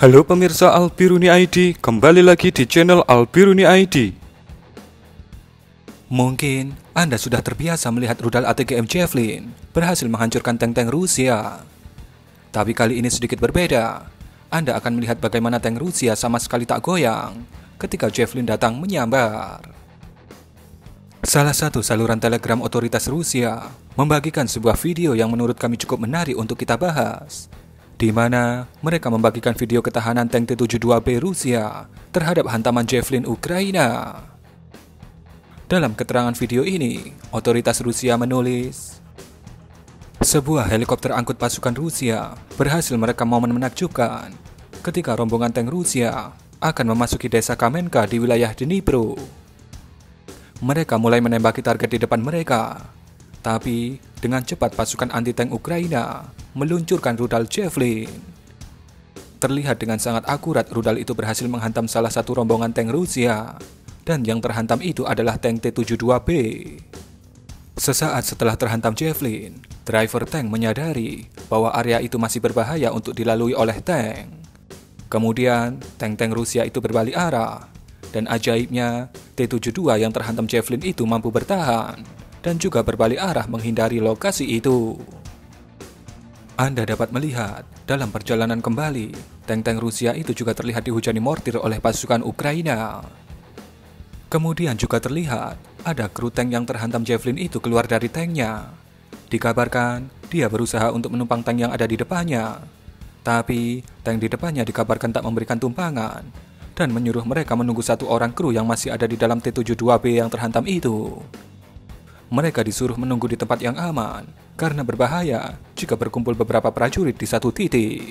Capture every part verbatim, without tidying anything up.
Halo pemirsa Albiruni I D, kembali lagi di channel Albiruni I D. Mungkin Anda sudah terbiasa melihat rudal A T G M Javelin berhasil menghancurkan tank-tank Rusia. Tapi kali ini sedikit berbeda. Anda akan melihat bagaimana tank Rusia sama sekali tak goyang ketika Javelin datang menyambar. Salah satu saluran Telegram otoritas Rusia membagikan sebuah video yang menurut kami cukup menarik untuk kita bahas, di mana mereka membagikan video ketahanan tank T tujuh puluh dua B Rusia terhadap hantaman Javelin Ukraina. Dalam keterangan video ini, otoritas Rusia menulis, sebuah helikopter angkut pasukan Rusia berhasil merekam momen menakjubkan ketika rombongan tank Rusia akan memasuki desa Kamenka di wilayah Dnipro. Mereka mulai menembaki target di depan mereka, tapi dengan cepat pasukan anti-tank Ukraina meluncurkan rudal Javelin. Terlihat dengan sangat akurat rudal itu berhasil menghantam salah satu rombongan tank Rusia, dan yang terhantam itu adalah tank T tujuh puluh dua B. Sesaat setelah terhantam Javelin, driver tank menyadari bahwa area itu masih berbahaya untuk dilalui oleh tank. Kemudian, tank-tank Rusia itu berbalik arah, dan ajaibnya, T tujuh puluh dua yang terhantam Javelin itu mampu bertahan, dan juga berbalik arah menghindari lokasi itu. Anda dapat melihat, dalam perjalanan kembali, tank-tank Rusia itu juga terlihat dihujani mortir oleh pasukan Ukraina. Kemudian juga terlihat, ada kru tank yang terhantam Javelin itu keluar dari tanknya. Dikabarkan, dia berusaha untuk menumpang tank yang ada di depannya. Tapi, tank di depannya dikabarkan tak memberikan tumpangan, dan menyuruh mereka menunggu satu orang kru yang masih ada di dalam T tujuh puluh dua B yang terhantam itu. Mereka disuruh menunggu di tempat yang aman, karena berbahaya jika berkumpul beberapa prajurit di satu titik.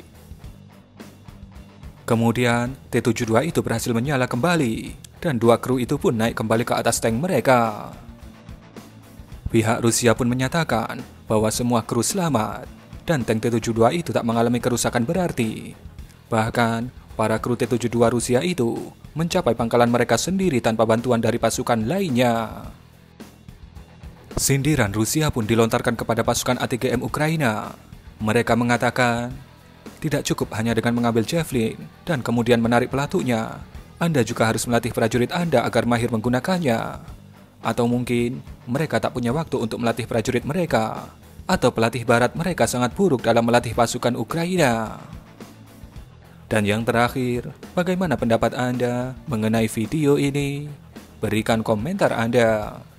Kemudian, T tujuh puluh dua itu berhasil menyala kembali, dan dua kru itu pun naik kembali ke atas tank mereka. Pihak Rusia pun menyatakan bahwa semua kru selamat, dan tank T tujuh puluh dua itu tak mengalami kerusakan berarti. Bahkan, para kru T tujuh puluh dua Rusia itu mencapai pangkalan mereka sendiri tanpa bantuan dari pasukan lainnya. Sindiran Rusia pun dilontarkan kepada pasukan A T G M Ukraina. Mereka mengatakan, tidak cukup hanya dengan mengambil Javelin dan kemudian menarik pelatuknya. Anda juga harus melatih prajurit Anda agar mahir menggunakannya. Atau mungkin mereka tak punya waktu untuk melatih prajurit mereka. Atau pelatih barat mereka sangat buruk dalam melatih pasukan Ukraina. Dan yang terakhir, bagaimana pendapat Anda mengenai video ini? Berikan komentar Anda.